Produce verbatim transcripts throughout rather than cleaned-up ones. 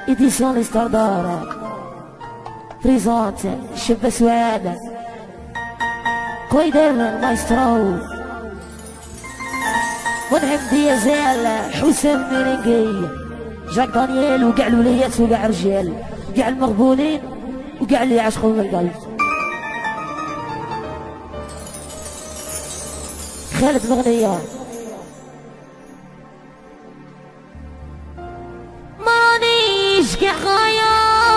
édition l'histoire d'or présente الشاب سواد كويدر المايسترو منعم ديازال حسام ميرينجي جاك دانييل وكاع الوليات وكاع الرجال كاع المغبونين وكاع اللي يعشقوا من القلب. خالد مغنية مانيش كاع غاية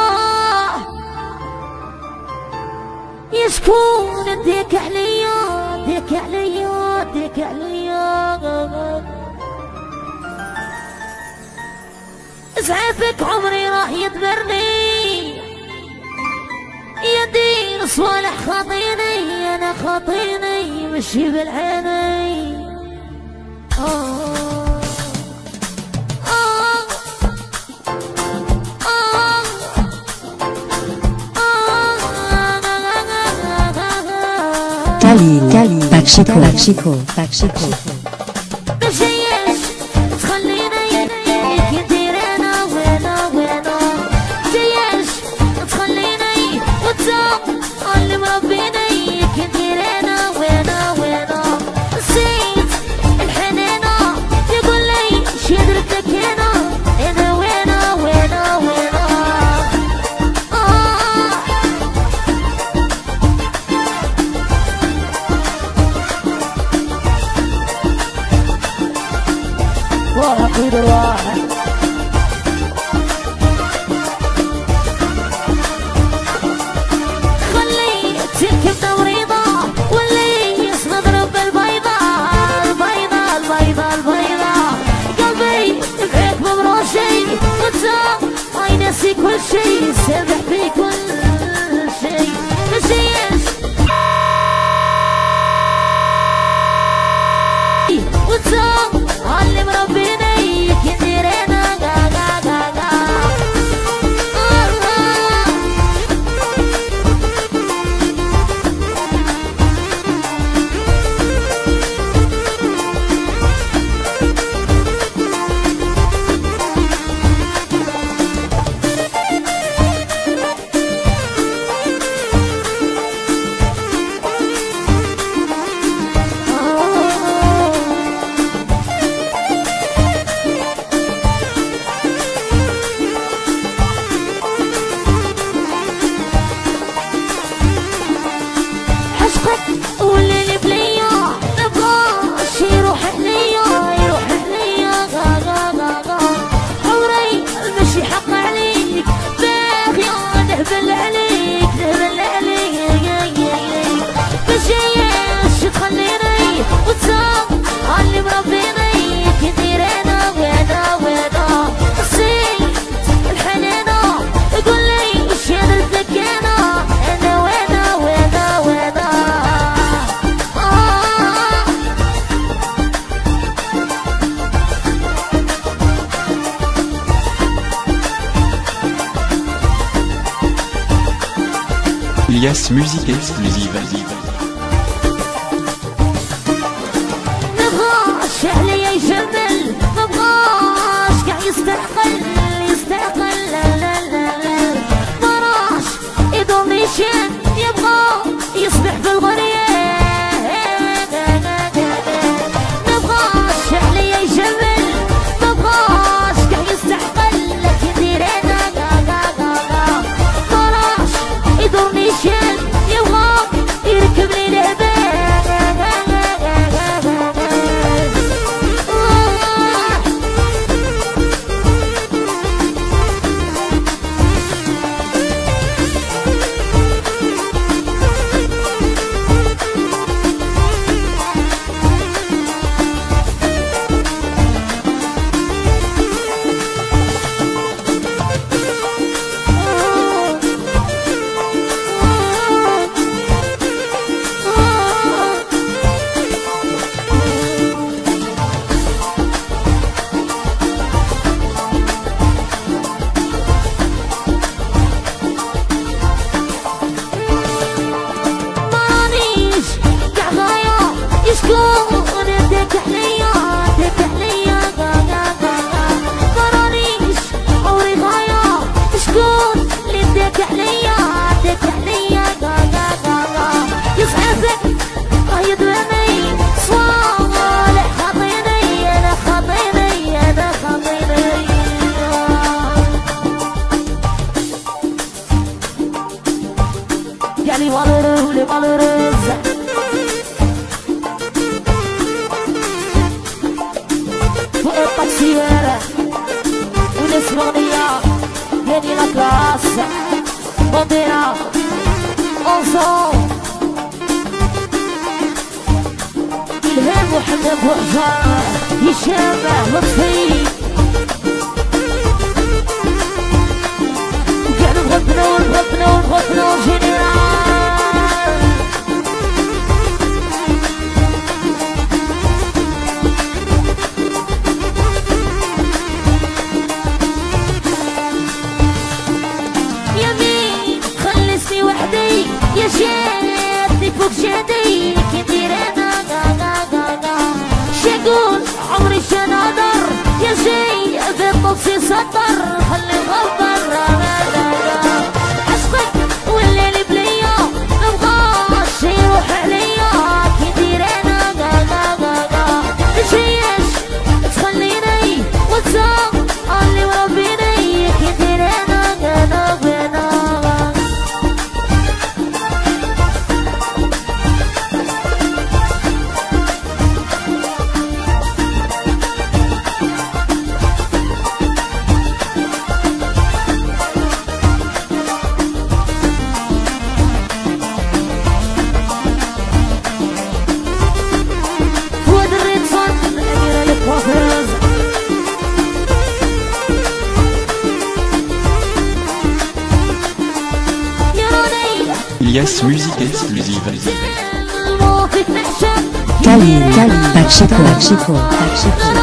يا شكون ديك عليا ديك عليا ديك عليا اسعافك عمري راح يدبرني يا دين صالح خاطيني انا خاطيني مشي بالعيني. آه آه آه Khalil, Khalil, Pacheco, Pacheco, Pacheco. مشيش تخليني كدير انا وانا وانا مشيش تخليني وانت اللي مربيني كدير انا وانا وانا نسيت الحنينة يقول لي شي درتك هنا انا وانا وانا وانا. واحد قدر واحد خلي تركب مريضة واللي يصنضرب بالبيضة البيضة البيضة البيضة قلبي بحيك مبروشي وانت هاي ناسي كل شي سابح في كل شي مشيش وانت اللي مربيني كدير انا غا غا غا غا. واللي بليا نبغاش يروح عليا يروح عليا غا غا غا غا عمري المشي حق عليك باغي نهبل عليك نهبل عليك مشيش تخليني وانت اللي مربيني كدير انا وانا وانا نسيت الحنينة يقول لي وش درتك انا انا وانا وانا وانا. Lias musique exclusive. نبغاش عليا يجمل مبغاش كاع يستعقل يستعقل لا لا لا لا مراش يدوميشن يبغى يصبح في الغريب نبغاش عليا يجمل مبغاش كاع يستعقل لكن دير انا غا غا غا غا مراش يدوميشن يبغى يركب لي لعبه bandera ensemble. إلهام محمد بوحجار هشام لطفي قاعد نغبنا ونغبنا ونغبنا جنرال. يمين خلصني وحدي يا جاتي فوق جاتي كي ندير انا شقول عمري شنادر يا شي بالنص سطر خلي الغبر عشقك والليل بليا مبغاش يروح عليا كي ندير انا تشيش تخليني وتساق اللي وربيني كي ندير انا انا بينا. Elias musique exclusive. Khalil, Khalil, Pacheco, Pacheco, Pacheco.